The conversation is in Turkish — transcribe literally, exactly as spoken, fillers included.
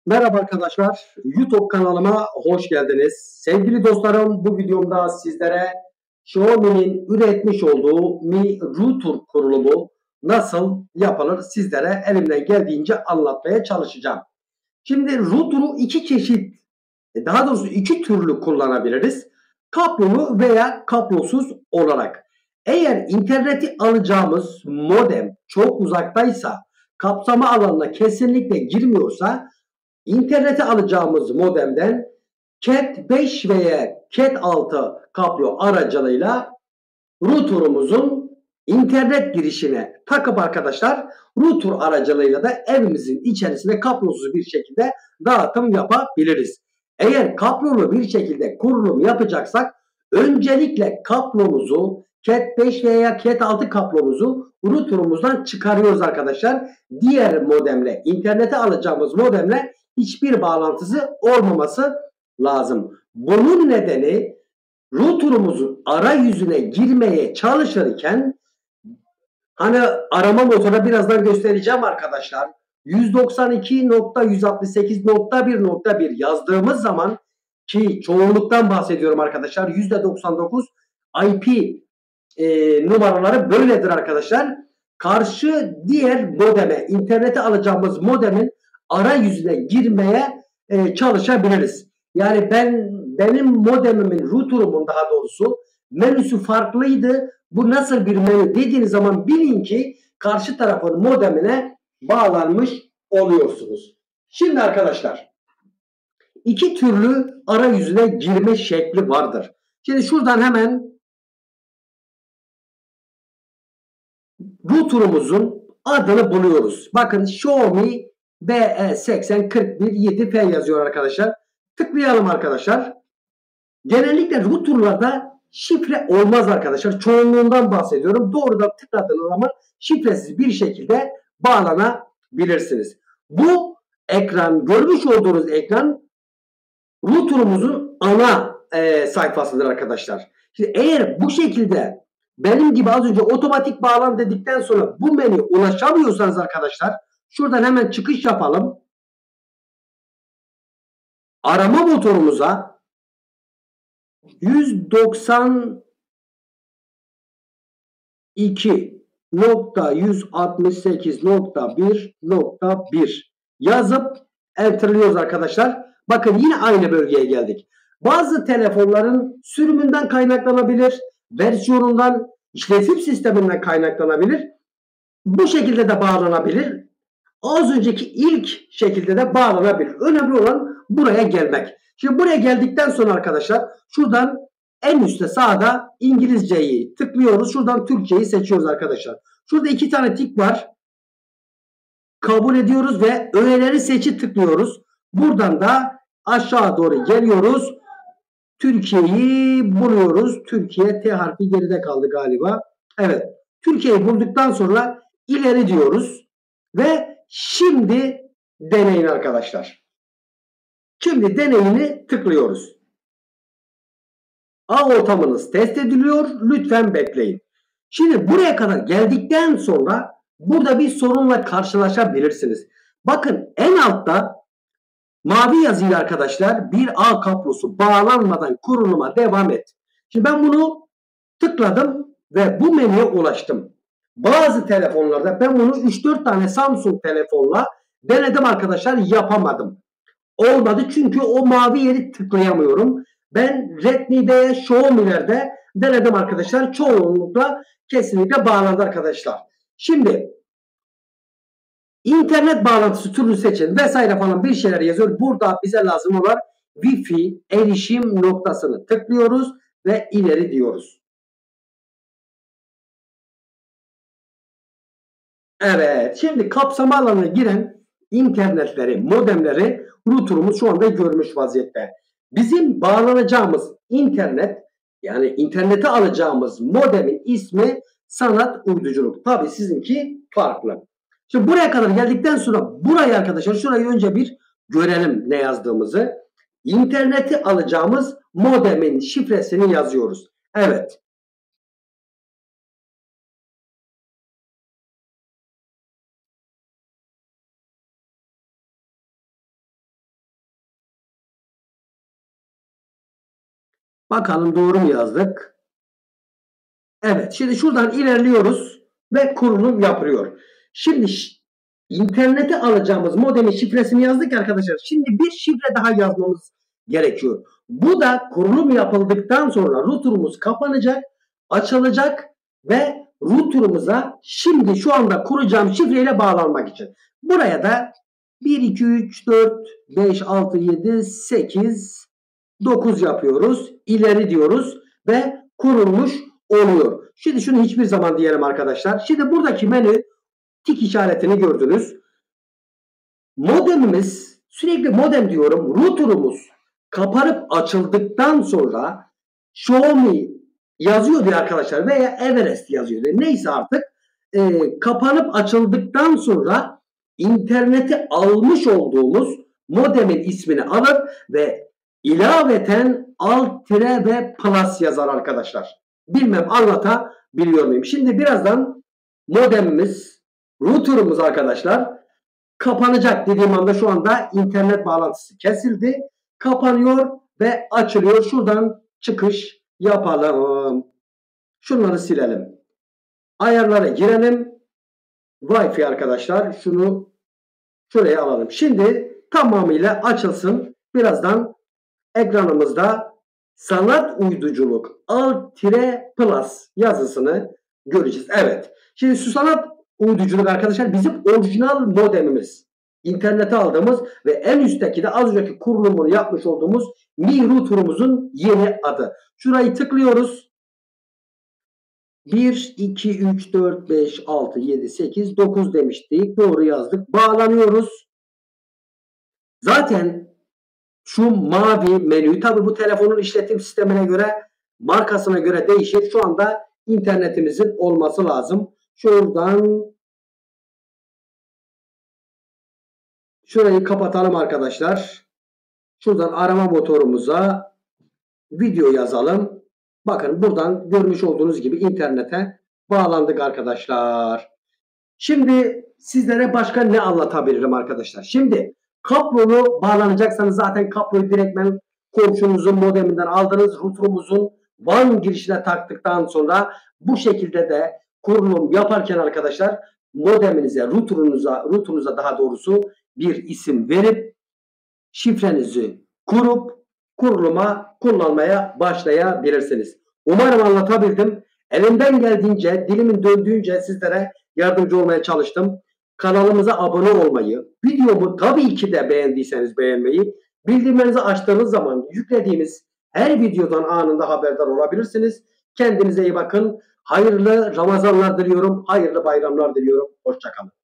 Merhaba arkadaşlar, YouTube kanalıma hoş geldiniz. Sevgili dostlarım, bu videomda sizlere Xiaomi'nin üretmiş olduğu Mi Router kurulumu nasıl yapılır sizlere elimden geldiğince anlatmaya çalışacağım. Şimdi router'u iki çeşit, daha doğrusu iki türlü kullanabiliriz. Kablolu veya kablosuz olarak. Eğer interneti alacağımız modem çok uzaktaysa, kapsama alanına kesinlikle girmiyorsa, İnternete alacağımız modemden cat beş veya cat altı kablo aracılığıyla router'umuzun internet girişine takıp arkadaşlar router aracılığıyla da evimizin içerisinde kablosuz bir şekilde dağıtım yapabiliriz. Eğer kablolu bir şekilde kurulum yapacaksak öncelikle kablomuzu cat beş veya cat altı kablomuzu router'umuzdan çıkarıyoruz arkadaşlar. Diğer modemle, internete alacağımız modemle hiçbir bağlantısı olmaması lazım. Bunun nedeni router'umuzun arayüzüne girmeye çalışırken, hani arama motoruna birazdan göstereceğim arkadaşlar, yüz doksan iki nokta yüz altmış sekiz nokta bir nokta bir yazdığımız zaman, ki çoğunluktan bahsediyorum arkadaşlar, yüzde doksan dokuz I P e, numaraları böyledir arkadaşlar. Karşı diğer modeme, internete alacağımız modemin arayüzüne girmeye e, çalışabiliriz. Yani ben benim modemimin, router'umun daha doğrusu menüsü farklıydı. Bu nasıl bir menü dediğiniz zaman bilin ki karşı tarafın modemine bağlanmış oluyorsunuz. Şimdi arkadaşlar, iki türlü arayüzüne girme şekli vardır. Şimdi şuradan hemen router'umuzun adını buluyoruz. Bakın Xiaomi B E seksen kırk bir yedi F yazıyor arkadaşlar. Tıklayalım arkadaşlar. Genellikle router'larda şifre olmaz arkadaşlar. Çoğunluğundan bahsediyorum. Doğrudan tıkladığınız zaman şifresiz bir şekilde bağlanabilirsiniz. Bu ekran, görmüş olduğunuz ekran router'umuzun ana e, sayfasıdır arkadaşlar. Şimdi eğer bu şekilde benim gibi az önce otomatik bağlan dedikten sonra bu menüye ulaşamıyorsanız arkadaşlar, şuradan hemen çıkış yapalım. Arama motorumuza yüz doksan iki nokta yüz altmış sekiz nokta bir nokta bir yazıp enterliyoruz arkadaşlar. Bakın yine aynı bölgeye geldik. Bazı telefonların sürümünden kaynaklanabilir, versiyonundan, işletim sisteminden kaynaklanabilir. Bu şekilde de bağlanabilir. Az önceki ilk şekilde de bağlanabilir. Önemli olan buraya gelmek. Şimdi buraya geldikten sonra arkadaşlar şuradan en üstte sağda İngilizceyi tıklıyoruz. Şuradan Türkiye'yi seçiyoruz arkadaşlar. Şurada iki tane tik var. Kabul ediyoruz ve öğeleri seçi tıklıyoruz. Buradan da aşağı doğru geliyoruz. Türkiye'yi buluyoruz. Türkiye T harfi geride kaldı galiba. Evet. Türkiye'yi bulduktan sonra ileri diyoruz. Ve şimdi deneyin arkadaşlar. Şimdi deneyini tıklıyoruz. Ağ ortamınız test ediliyor. Lütfen bekleyin. Şimdi buraya kadar geldikten sonra burada bir sorunla karşılaşabilirsiniz. Bakın en altta mavi yazıyla arkadaşlar bir ağ kablosu bağlanmadan kuruluma devam et. Şimdi ben bunu tıkladım ve bu menüye ulaştım. Bazı telefonlarda ben bunu üç dört tane Samsung telefonla denedim arkadaşlar, yapamadım. Olmadı çünkü o mavi yeri tıklayamıyorum. Ben Redmi'de, Xiaomi'lerde denedim arkadaşlar. Çoğunlukla kesinlikle bağlandı arkadaşlar. Şimdi İnternet bağlantısı türünü seçin vesaire falan bir şeyler yazıyor. Burada bize lazım olan Wi-Fi erişim noktasını tıklıyoruz ve ileri diyoruz. Evet, şimdi kapsama alanına giren internetleri, modemleri router'umuz şu anda görmüş vaziyette. Bizim bağlanacağımız internet, yani internete alacağımız modemin ismi Sanat Uyduculuk. Tabii sizinki farklı. Şimdi buraya kadar geldikten sonra burayı arkadaşlar, şurayı önce bir görelim ne yazdığımızı. İnterneti alacağımız modemin şifresini yazıyoruz. Evet. Bakalım doğru mu yazdık? Evet. Şimdi şuradan ilerliyoruz ve kurulum yapıyor. Şimdi internete alacağımız modemin şifresini yazdık arkadaşlar. Şimdi bir şifre daha yazmamız gerekiyor. Bu da kurulum yapıldıktan sonra router'umuz kapanacak, açılacak ve router'umuza şimdi şu anda kuracağım şifreyle bağlanmak için. Buraya da bir, iki, üç, dört, beş, altı, yedi, sekiz, dokuz yapıyoruz. İleri diyoruz ve kurulmuş oluyor. Şimdi şunu hiçbir zaman diyelim arkadaşlar. Şimdi buradaki menü tik işaretini gördünüz. Modemimiz, sürekli modem diyorum, router'umuz kapanıp açıldıktan sonra Xiaomi yazıyor diye arkadaşlar veya Everest yazıyor diye. Neyse artık e, kapanıp açıldıktan sonra interneti almış olduğumuz modemin ismini alır ve ilaveten alt tire ve plus yazar arkadaşlar. Bilmem anlatabiliyor muyum? Şimdi birazdan modemimiz, router'ımız arkadaşlar kapanacak dediğim anda şu anda internet bağlantısı kesildi. Kapanıyor ve açılıyor. Şuradan çıkış yapalım. Şunları silelim. Ayarlara girelim. Wi-Fi arkadaşlar. Şunu şuraya alalım. Şimdi tamamıyla açılsın. Birazdan ekranımızda sanat uyduculuk alt tire plus yazısını göreceğiz. Evet. Şimdi şu sanat uyduculuk arkadaşlar bizim orijinal modemimiz. İnternete aldığımız ve en üstteki de az önceki kurulumunu yapmış olduğumuz Mi router'umuzun yeni adı. Şurayı tıklıyoruz. bir, iki, üç, dört, beş, altı, yedi, sekiz, dokuz demiştik. Doğru yazdık. Bağlanıyoruz. Zaten şu mavi menü, tabi bu telefonun işletim sistemine göre, markasına göre değişir. Şu anda internetimizin olması lazım. Şuradan şurayı kapatalım arkadaşlar. Şuradan arama motorumuza video yazalım. Bakın buradan görmüş olduğunuz gibi internete bağlandık arkadaşlar. Şimdi sizlere başka ne anlatabilirim arkadaşlar? Şimdi kablolu bağlanacaksanız zaten kabloyu direktmen komşunuzun modeminden aldınız. Router'umuzun WAN girişine taktıktan sonra bu şekilde de kurulum yaparken arkadaşlar modeminize, router'unuza, router'unuza daha doğrusu bir isim verip şifrenizi kurup kuruluma kullanmaya başlayabilirsiniz. Umarım anlatabildim. Elimden geldiğince, dilimin döndüğünce sizlere yardımcı olmaya çalıştım. Kanalımıza abone olmayı, videomu tabii ki de beğendiyseniz beğenmeyi, bildirimlerinizi açtığınız zaman yüklediğimiz her videodan anında haberdar olabilirsiniz. Kendinize iyi bakın. Hayırlı Ramazanlar diliyorum. Hayırlı bayramlar diliyorum. Hoşça kalın.